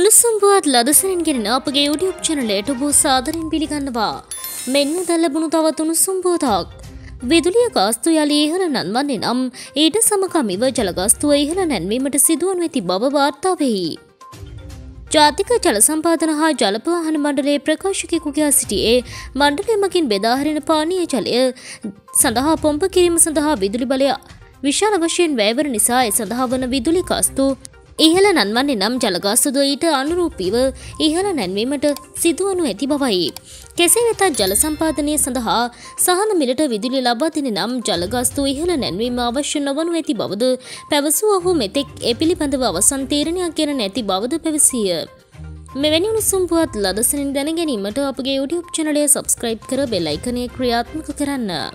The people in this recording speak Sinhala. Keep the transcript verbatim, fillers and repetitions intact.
උණුසුම් පුවත් ලදසනින් ගෙනෙන අපගේ YouTube channel ඔබ සාදරයෙන් පිළිගන්නවා. මෙන්න දැන් ලැබුණු තවත් උණුසුම් පුවතක්. විදුලිය ගාස්තු යලි ඉහළ නන්වන්නේ නම් ඊට සමගාමීව ජල ගාස්තුව ඉහළ නැන්වීමට සිදුවනු ඇති බව වාර්තා වෙයි. ජාතික ජල සම්පාදන හා ජල ප්‍රවාහන මණ්ඩලයේ ප්‍රකාශකයෙකු කියා සිටියේ මණ්ඩලය මගින් බෙදා හරින පානීය ජලය සඳහා පොම්ප කිරීම සඳහා විදුලි බලය විශාල වශයෙන් වැයවන නිසා ඒ සඳහා වන විදුලි ගාස්තු ඉහළ නන්වන්නේ නම් ජල ගාස්තුද ඊට අනුරූපීව ඉහළ නැන්වීමට සිදුවනු ඇති බවයි. කෙසේ වෙතත් ජල සම්පාදනය සඳහා සහන මිලට විදුලි ලබා දෙන නම් ජල ගාස්තු ඉහළ නැන්වීම අවශ්‍ය නොවනු ඇති බවද පැවසූ ඔහු මෙතෙක් ඒ පිළිබඳව අවසන් තීරණයක් ගෙන නැති බවද පැවසිය. මෙවැනි උණුසුම් පුවත් ලදසනින් දැන ගැනීමට අපගේ YouTube channel එක subscribe කර bell icon එක ක්‍රියාත්මක කරන්න.